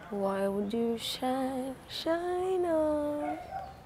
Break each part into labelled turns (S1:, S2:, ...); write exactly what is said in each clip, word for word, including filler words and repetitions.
S1: Why would you shine, shine on?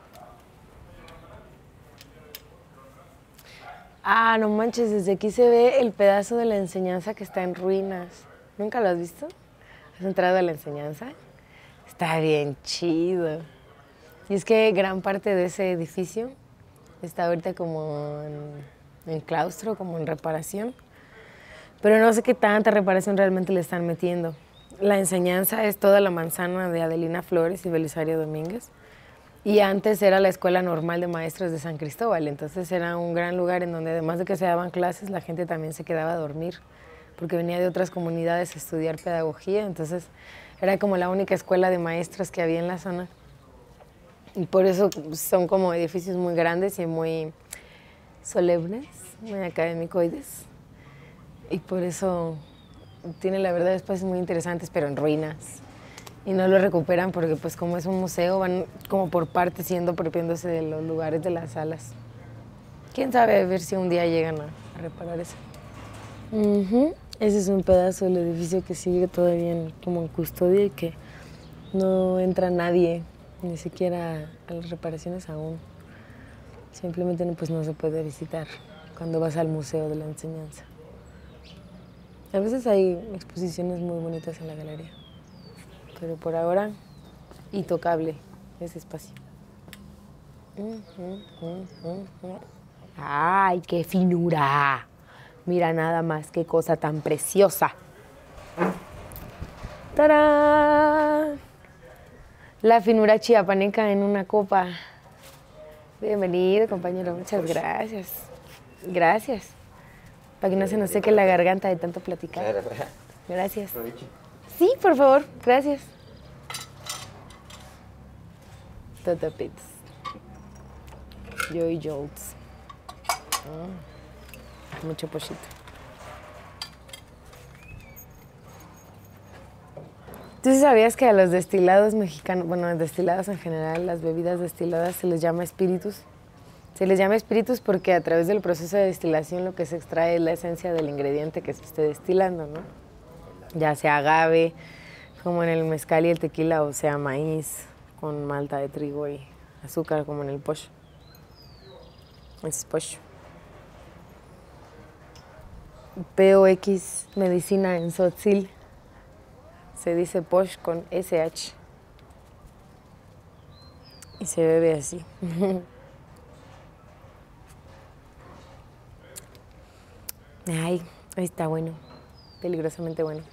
S1: Ah, no manches, desde aquí se ve el pedazo de la enseñanza que está en ruinas. ¿Nunca lo has visto? ¿Has entrado a la enseñanza? Está bien chido. Y es que gran parte de ese edificio está ahorita como en, en claustro, como en reparación. Pero no sé qué tanta reparación realmente le están metiendo. La enseñanza es toda la manzana de Adelina Flores y Belisario Domínguez. Y antes era la Escuela Normal de Maestros de San Cristóbal. Entonces era un gran lugar en donde además de que se daban clases, la gente también se quedaba a dormir, porque venía de otras comunidades a estudiar pedagogía. Entonces era como la única escuela de maestros que había en la zona. Y por eso son como edificios muy grandes y muy solemnes, muy académicoides. Y por eso tiene, la verdad, espacios muy interesantes, pero en ruinas. Y no lo recuperan porque, pues, como es un museo, van como por partes siendo apropiándose de los lugares de las salas. ¿Quién sabe? A ver si un día llegan a, a reparar eso. Uh-huh. Ese es un pedazo del edificio que sigue todavía en, como en custodia y que no entra nadie, ni siquiera a las reparaciones aún. Simplemente pues, no se puede visitar cuando vas al Museo de la Enseñanza. A veces hay exposiciones muy bonitas en la galería, pero por ahora, intocable ese espacio. ¡Ay, qué finura! Mira nada más, qué cosa tan preciosa. ¡Tarán! La finura chiapaneca en una copa. Bienvenido, compañero. Muchas gracias. Gracias. Para que no se nos seque la garganta de tanto platicar.
S2: Claro.
S1: Gracias.
S2: Aprovecho.
S1: Sí, por favor. Gracias. Totopits. Joy Jolts. Mm. Mucho pochito. ¿Tú sí sabías que a los destilados mexicanos, bueno, a destilados en general, las bebidas destiladas se les llama espíritus? Se les llama espíritus porque a través del proceso de destilación lo que se extrae es la esencia del ingrediente que se esté destilando, ¿no? Ya sea agave, como en el mezcal y el tequila, o sea maíz con malta de trigo y azúcar, como en el posh. Ese es posh. P O X, medicina en Tzotzil. Se dice posh con S H. Y se bebe así. Ay, está bueno. Peligrosamente bueno.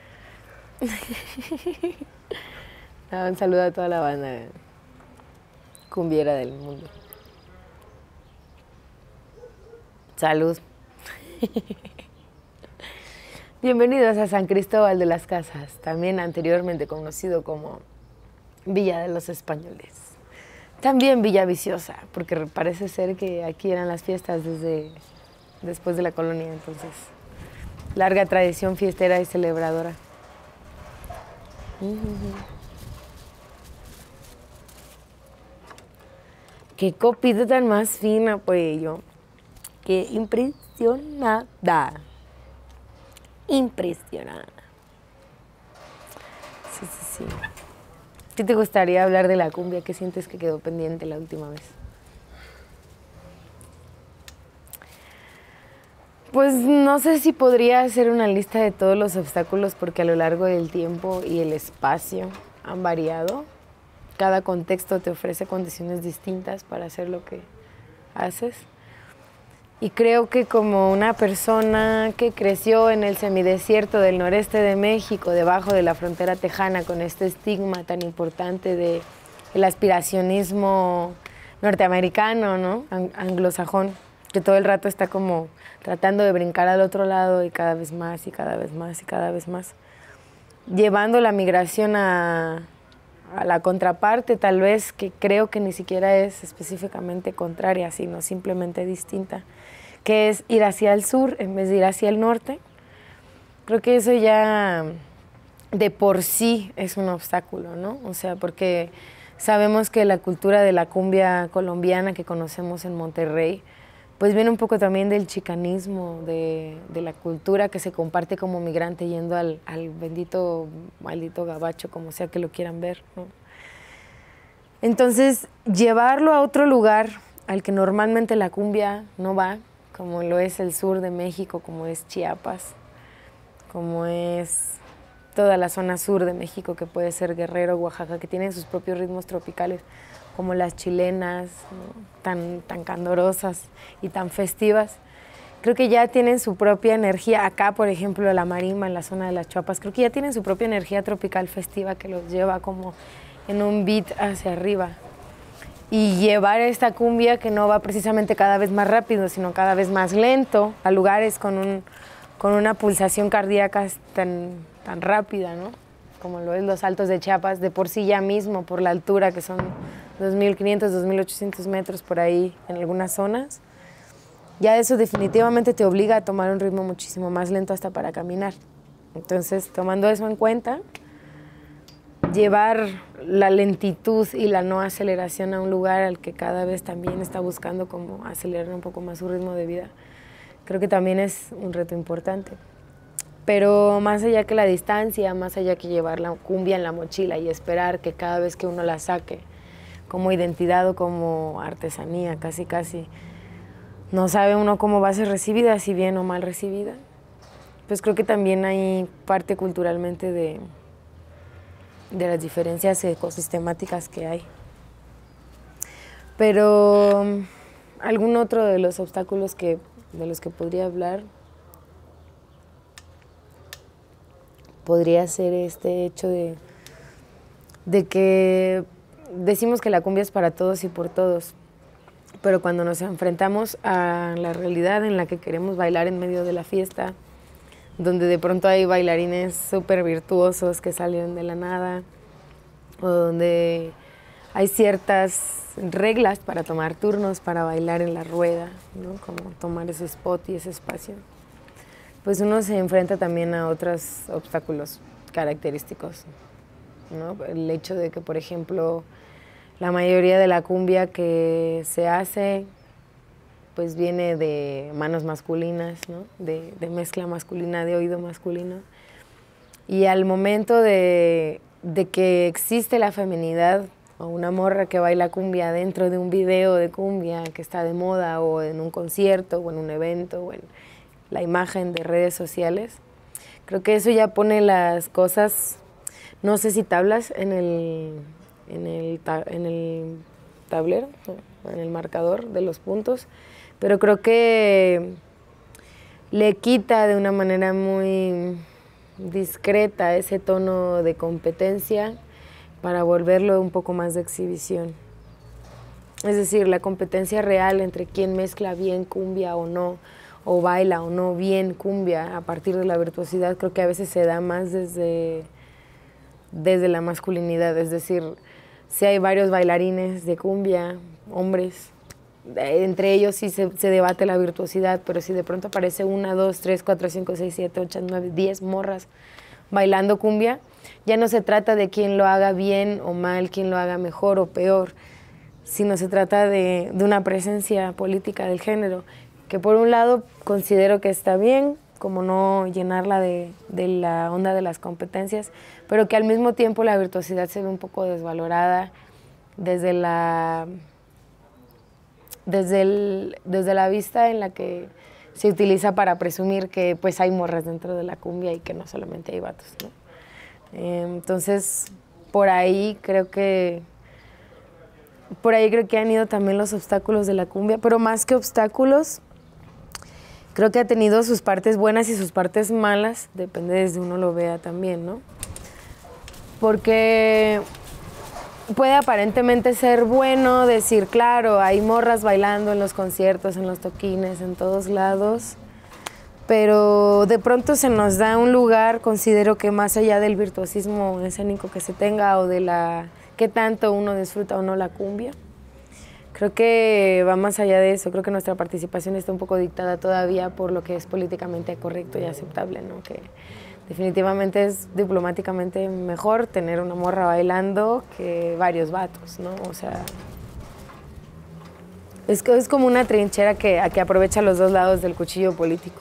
S1: Ah, un saludo a toda la banda cumbiera del mundo. Salud. Bienvenidos a San Cristóbal de las Casas, también anteriormente conocido como Villa de los Españoles. También Villa Viciosa, porque parece ser que aquí eran las fiestas desde después de la colonia, entonces larga tradición fiestera y celebradora. Uh-huh. Qué copita tan más fina, pues yo. Qué impresionada. Impresionada. Sí, sí, sí. ¿Qué te gustaría hablar de la cumbia? ¿Qué sientes que quedó pendiente la última vez? Pues no sé si podría hacer una lista de todos los obstáculos porque a lo largo del tiempo y el espacio han variado. Cada contexto te ofrece condiciones distintas para hacer lo que haces. Y creo que como una persona que creció en el semidesierto del noreste de México, debajo de la frontera tejana, con este estigma tan importante de el aspiracionismo norteamericano, ¿no? Anglosajón, que todo el rato está como tratando de brincar al otro lado y cada vez más y cada vez más y cada vez más, llevando la migración a, a la contraparte, tal vez, que creo que ni siquiera es específicamente contraria, sino simplemente distinta, que es ir hacia el sur en vez de ir hacia el norte. Creo que eso ya de por sí es un obstáculo, ¿no? O sea, porque sabemos que la cultura de la cumbia colombiana que conocemos en Monterrey pues viene un poco también del chicanismo, de, de la cultura que se comparte como migrante yendo al, al bendito, maldito gabacho, como sea que lo quieran ver, ¿no? Entonces, llevarlo a otro lugar al que normalmente la cumbia no va, como lo es el sur de México, como es Chiapas, como es toda la zona sur de México, que puede ser Guerrero, Oaxaca, que tienen sus propios ritmos tropicales, como las chilenas, ¿no? tan, tan candorosas y tan festivas. Creo que ya tienen su propia energía. Acá, por ejemplo, la marimba en la zona de las Chiapas, creo que ya tienen su propia energía tropical festiva que los lleva como en un beat hacia arriba. Y llevar esta cumbia que no va precisamente cada vez más rápido, sino cada vez más lento, a lugares con, un, con una pulsación cardíaca tan, tan rápida, ¿no? Como lo es los Altos de Chiapas, de por sí ya mismo, por la altura, que son dos mil quinientos, dos mil ochocientos metros por ahí en algunas zonas. Ya eso definitivamente te obliga a tomar un ritmo muchísimo más lento hasta para caminar. Entonces, tomando eso en cuenta, llevar la lentitud y la no aceleración a un lugar al que cada vez también está buscando como acelerar un poco más su ritmo de vida, creo que también es un reto importante. Pero más allá que la distancia, más allá que llevar la cumbia en la mochila y esperar que cada vez que uno la saque como identidad o como artesanía, casi casi, no sabe uno cómo va a ser recibida, si bien o mal recibida, pues creo que también hay parte culturalmente de de las diferencias ecosistemáticas que hay. Pero algún otro de los obstáculos que, de los que podría hablar podría ser este hecho de, de que decimos que la cumbia es para todos y por todos, pero cuando nos enfrentamos a la realidad en la que queremos bailar en medio de la fiesta, donde de pronto hay bailarines súper virtuosos que salieron de la nada, o donde hay ciertas reglas para tomar turnos, para bailar en la rueda, ¿no? Como tomar ese spot y ese espacio, pues uno se enfrenta también a otros obstáculos característicos, ¿no? El hecho de que, por ejemplo, la mayoría de la cumbia que se hace pues viene de manos masculinas, ¿no? de, de mezcla masculina, de oído masculino. Y al momento de, de que existe la feminidad, o una morra que baila cumbia dentro de un video de cumbia que está de moda, o en un concierto, o en un evento, o en la imagen de redes sociales, creo que eso ya pone las cosas, no sé si tablas en el, en el, en el tablero, en el marcador de los puntos, pero creo que le quita de una manera muy discreta ese tono de competencia para volverlo un poco más de exhibición. Es decir, la competencia real entre quién mezcla bien cumbia o no, o baila o no bien cumbia a partir de la virtuosidad, creo que a veces se da más desde, desde la masculinidad. Es decir, si hay varios bailarines de cumbia, hombres, entre ellos sí se, se debate la virtuosidad, pero si de pronto aparece una, dos, tres, cuatro, cinco, seis, siete, ocho, nueve, diez morras bailando cumbia, ya no se trata de quién lo haga bien o mal, quién lo haga mejor o peor, sino se trata de, de una presencia política del género, que por un lado considero que está bien, como no llenarla de, de la onda de las competencias, pero que al mismo tiempo la virtuosidad se ve un poco desvalorada desde la... Desde, el, desde la vista en la que se utiliza para presumir que pues hay morras dentro de la cumbia y que no solamente hay vatos, ¿no? Eh, entonces, por ahí creo que por ahí creo que han ido también los obstáculos de la cumbia, pero más que obstáculos, creo que ha tenido sus partes buenas y sus partes malas, depende desde uno lo vea también, ¿no? Porque puede aparentemente ser bueno decir, claro, hay morras bailando en los conciertos, en los toquines, en todos lados, pero de pronto se nos da un lugar, considero que más allá del virtuosismo escénico que se tenga o de la qué tanto uno disfruta o no la cumbia, creo que va más allá de eso. Creo que nuestra participación está un poco dictada todavía por lo que es políticamente correcto y aceptable, ¿no? Que definitivamente es diplomáticamente mejor tener una morra bailando que varios vatos, ¿no? O sea, Es, que es como una trinchera que, que aprovecha los dos lados del cuchillo político.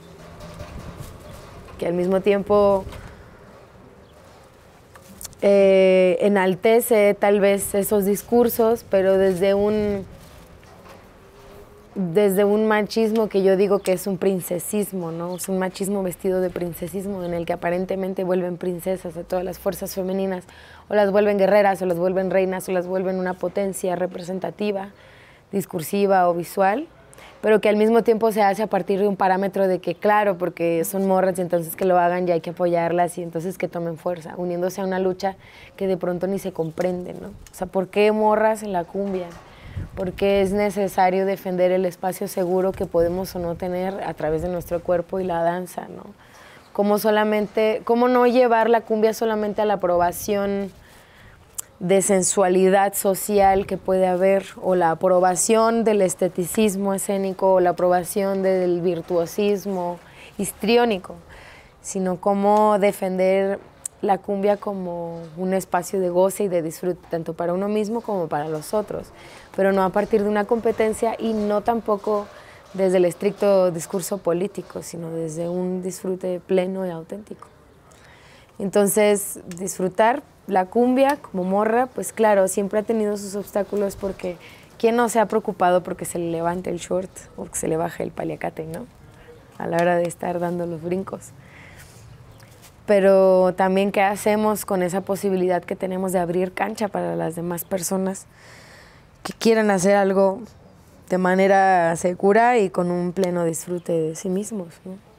S1: Que al mismo tiempo eh, enaltece tal vez esos discursos, pero desde un, desde un machismo que yo digo que es un princesismo, ¿no? Es un machismo vestido de princesismo en el que aparentemente vuelven princesas a todas las fuerzas femeninas, o las vuelven guerreras, o las vuelven reinas, o las vuelven una potencia representativa, discursiva o visual, pero que al mismo tiempo se hace a partir de un parámetro de que, claro, porque son morras y entonces que lo hagan y hay que apoyarlas y entonces que tomen fuerza, uniéndose a una lucha que de pronto ni se comprende, ¿no? O sea, ¿por qué morras en la cumbia? ¿Por qué es necesario defender el espacio seguro que podemos o no tener a través de nuestro cuerpo y la danza, ¿no? ¿Cómo solamente, cómo no llevar la cumbia solamente a la aprobación de sensualidad social que puede haber, o la aprobación del esteticismo escénico, o la aprobación del virtuosismo histriónico, sino cómo defender la cumbia como un espacio de goce y de disfrute, tanto para uno mismo como para los otros, pero no a partir de una competencia y no tampoco desde el estricto discurso político, sino desde un disfrute pleno y auténtico. Entonces, disfrutar la cumbia como morra, pues claro, siempre ha tenido sus obstáculos porque ¿quién no se ha preocupado porque se le levante el short o que se le baje el paliacate, ¿no? A la hora de estar dando los brincos. Pero también, ¿qué hacemos con esa posibilidad que tenemos de abrir cancha para las demás personas que quieran hacer algo de manera segura y con un pleno disfrute de sí mismos, ¿no?